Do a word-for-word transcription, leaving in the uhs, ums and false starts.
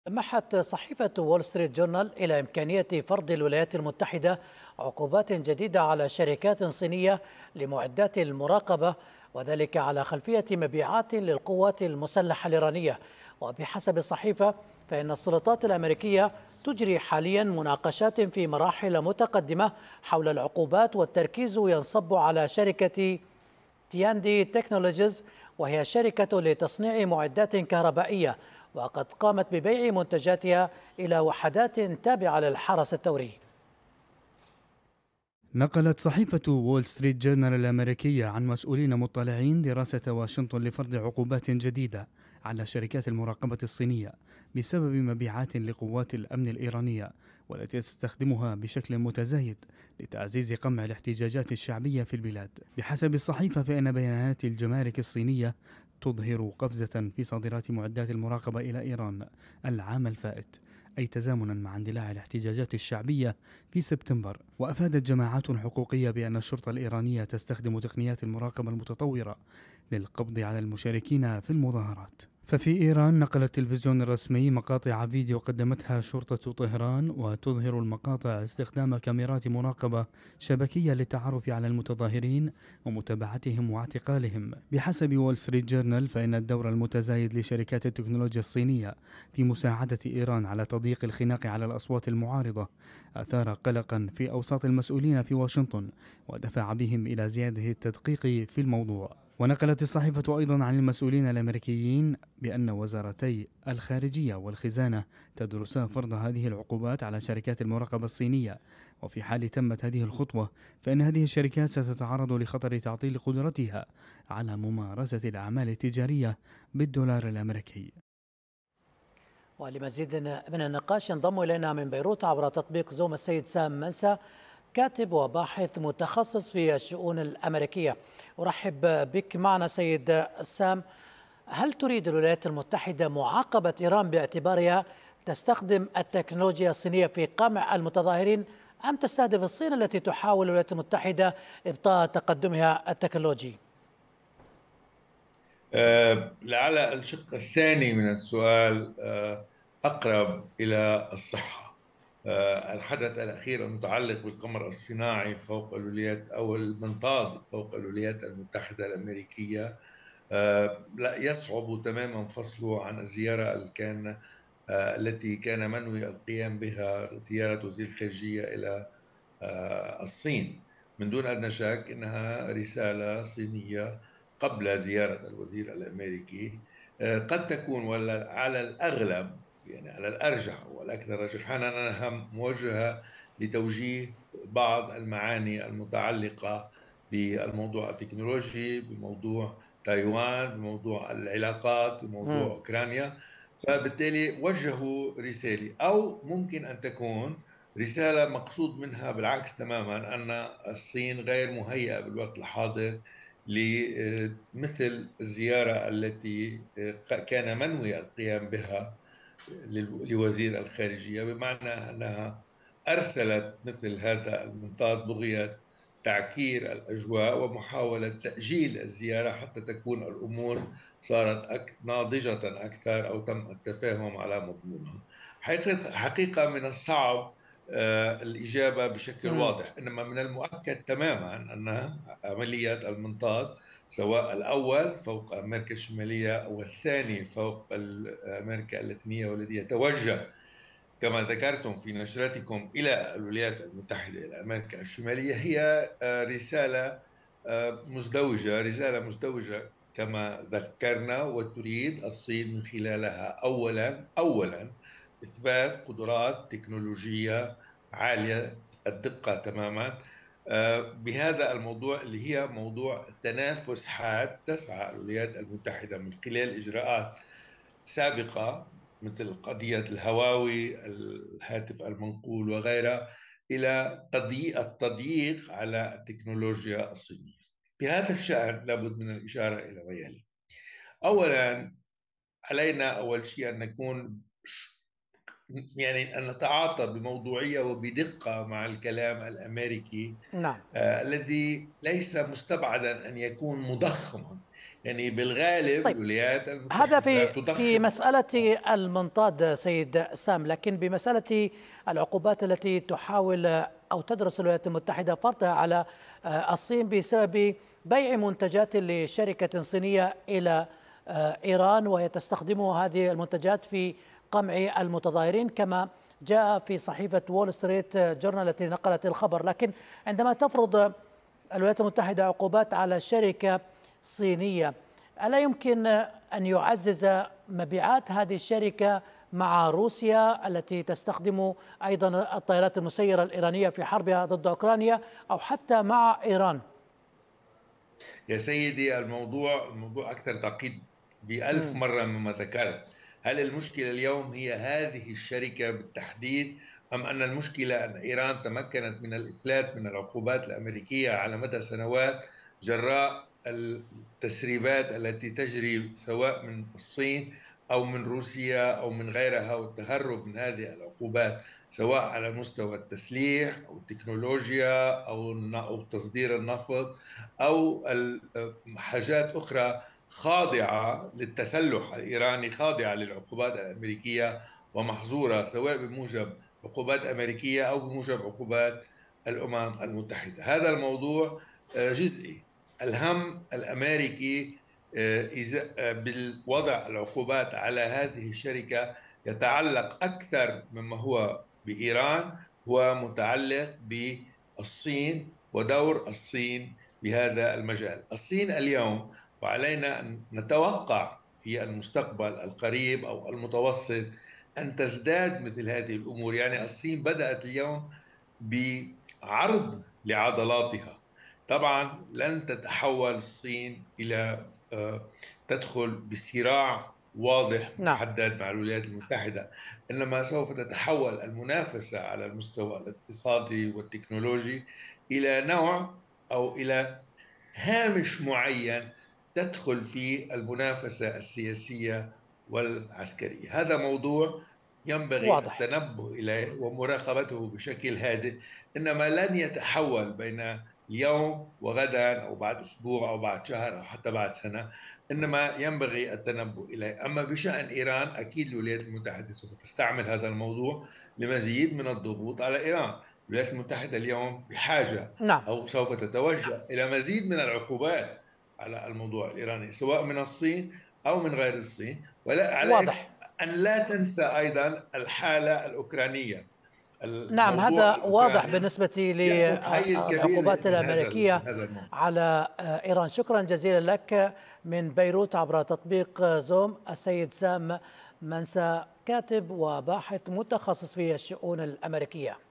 محت صحيفة وول ستريت جورنال إلى إمكانية فرض الولايات المتحدة عقوبات جديدة على شركات صينية لمعدات المراقبة، وذلك على خلفية مبيعات للقوات المسلحة الإيرانية. وبحسب الصحيفة فإن السلطات الأمريكية تجري حاليا مناقشات في مراحل متقدمة حول العقوبات، والتركيز ينصب على شركة تياندي تكنولوجيز، وهي شركة لتصنيع معدات كهربائية، وقد قامت ببيع منتجاتها إلى وحدات تابعة للحرس الثوري. نقلت صحيفة وول ستريت جورنال الأمريكية عن مسؤولين مطلعين دراسة واشنطن لفرض عقوبات جديدة على شركات المراقبة الصينية بسبب مبيعات لقوات الأمن الإيرانية، والتي تستخدمها بشكل متزايد لتعزيز قمع الاحتجاجات الشعبية في البلاد. بحسب الصحيفة فإن بيانات الجمارك الصينية تظهر قفزة في صادرات معدات المراقبة إلى إيران العام الفائت، أي تزامنا مع اندلاع الاحتجاجات الشعبية في سبتمبر. وأفادت جماعات حقوقية بأن الشرطة الإيرانية تستخدم تقنيات المراقبة المتطورة للقبض على المشاركين في المظاهرات. ففي إيران نقل التلفزيون الرسمي مقاطع فيديو قدمتها شرطة طهران، وتظهر المقاطع استخدام كاميرات مراقبة شبكية للتعرف على المتظاهرين ومتابعتهم واعتقالهم. بحسب وول ستريت جورنال فإن الدور المتزايد لشركات التكنولوجيا الصينية في مساعدة إيران على تضييق الخناق على الأصوات المعارضة أثار قلقا في أوساط المسؤولين في واشنطن، ودفع بهم إلى زيادة التدقيق في الموضوع. ونقلت الصحيفة أيضا عن المسؤولين الأمريكيين بأن وزارتي الخارجية والخزانة تدرسا فرض هذه العقوبات على شركات المراقبة الصينية، وفي حال تمت هذه الخطوة فإن هذه الشركات ستتعرض لخطر تعطيل قدرتها على ممارسة الأعمال التجارية بالدولار الأمريكي. ولمزيد من النقاش ينضم إلينا من بيروت عبر تطبيق زوم السيد سام منسى، كاتب وباحث متخصص في الشؤون الأمريكية. أرحب بك معنا سيد سام. هل تريد الولايات المتحدة معاقبة إيران باعتبارها تستخدم التكنولوجيا الصينية في قمع المتظاهرين، أم تستهدف الصين التي تحاول الولايات المتحدة إبطاء تقدمها التكنولوجي؟ آه، لعل الشق الثاني من السؤال آه، أقرب إلى الصحة. آه، الحدث الأخير المتعلق بالقمر الصناعي فوق الولايات أو المنطاد فوق الولايات المتحدة الأمريكية آه، لا يصعب تماما فصله عن الزيارة اللي كان آه، التي كان منوي القيام بها، زيارة وزير الخارجية إلى آه، الصين. من دون أدنى شك إنها رسالة صينية قبل زيارة الوزير الأمريكي. آه، قد تكون، ولا على الأغلب يعني على الأرجح والأكثر رجحانا، أنها موجهة لتوجيه بعض المعاني المتعلقة بالموضوع التكنولوجي، بموضوع تايوان، بموضوع العلاقات، بموضوع مم. أوكرانيا. فبالتالي وجهوا رسالة، أو ممكن أن تكون رسالة مقصود منها بالعكس تماما، أن الصين غير مهيئة بالوقت الحاضر لمثل الزيارة التي كان منوي القيام بها لوزير الخارجية، بمعنى أنها أرسلت مثل هذا المنطاد بغية تعكير الأجواء ومحاولة تأجيل الزيارة حتى تكون الأمور صارت ناضجة أكثر، أو تم التفاهم على مضمونها. حقيقة حقيقة من الصعب آه، الإجابة بشكل مم. واضح، إنما من المؤكد تماما أن عملية المنطاد، سواء الأول فوق أمريكا الشمالية أو الثاني فوق أمريكا اللاتينية، والذي يتوجه كما ذكرتم في نشرتكم إلى الولايات المتحدة إلى أمريكا الشمالية، هي آه، رسالة آه، مزدوجة، رسالة مزدوجة كما ذكرنا، وتريد الصين من خلالها أولا أولا إثبات قدرات تكنولوجية عالية الدقة تماما آه، بهذا الموضوع، اللي هي موضوع تنافس حاد تسعى الولايات المتحدة من خلال إجراءات سابقة مثل قضية الهواوي، الهاتف المنقول وغيرها، إلى التضييق على التكنولوجيا الصينية. بهذا الشأن لابد من الإشارة إلى ما يلي. أولا، علينا أول شيء أن نكون يعني أن نتعاطى بموضوعية وبدقة مع الكلام الأمريكي نعم. آه، الذي ليس مستبعدا أن يكون مضخما. يعني بالغالب طيب، الولايات هذا المتحدة في في تضخم. مسألة المنطاد سيد سام، لكن بمسألة العقوبات التي تحاول أو تدرس الولايات المتحدة فرضها على الصين بسبب بيع منتجات لشركة صينية إلى إيران، وهي تستخدم هذه المنتجات في قمع المتظاهرين كما جاء في صحيفة وول ستريت جورنال التي نقلت الخبر. لكن عندما تفرض الولايات المتحدة عقوبات على شركة صينية، ألا يمكن أن يعزز مبيعات هذه الشركة مع روسيا التي تستخدم أيضا الطائرات المسيرة الإيرانية في حربها ضد أوكرانيا، أو حتى مع إيران؟ يا سيدي، الموضوع الموضوع أكثر تعقيد بألف مرة مما ذكرت. هل المشكلة اليوم هي هذه الشركة بالتحديد، أم أن المشكلة أن إيران تمكنت من الإفلات من العقوبات الأمريكية على مدى سنوات جراء التسريبات التي تجري سواء من الصين أو من روسيا أو من غيرها، والتهرب من هذه العقوبات سواء على مستوى التسليح أو التكنولوجيا أو تصدير النفط أو حاجات أخرى خاضعة للتسلح الإيراني، خاضعة للعقوبات الأمريكية ومحظورة سواء بموجب عقوبات أمريكية أو بموجب عقوبات الأمم المتحدة. هذا الموضوع جزئي. الهم الأمريكي بالوضع العقوبات على هذه الشركة يتعلق أكثر مما هو بإيران، هو متعلق بالصين ودور الصين بهذا المجال. الصين اليوم، وعلينا أن نتوقع في المستقبل القريب أو المتوسط أن تزداد مثل هذه الأمور. يعني الصين بدأت اليوم بعرض لعضلاتها. طبعا لن تتحول الصين إلى تدخل بصراع واضح محدد مع الولايات المتحدة، إنما سوف تتحول المنافسة على المستوى الاقتصادي والتكنولوجي إلى نوع أو إلى هامش معين تدخل فيه المنافسة السياسية والعسكرية. هذا موضوع ينبغي واضح. التنبه إليه ومراقبته بشكل هادئ، إنما لن يتحول بين اليوم وغدا أو بعد أسبوع أو بعد شهر أو حتى بعد سنة، إنما ينبغي التنبه إليه. أما بشأن إيران، أكيد الولايات المتحدة سوف تستعمل هذا الموضوع لمزيد من الضغوط على إيران. الولايات المتحدة اليوم بحاجة نعم. أو سوف تتوجه إلى مزيد من العقوبات على الموضوع الإيراني سواء من الصين أو من غير الصين. ولا عليك واضح. أن لا تنسى أيضا الحالة الأوكرانية. نعم، هذا واضح بالنسبة للعقوبات الأمريكية على إيران. شكرا جزيلا لك من بيروت عبر تطبيق زوم السيد سام منسى، كاتب وباحث متخصص في الشؤون الأمريكية.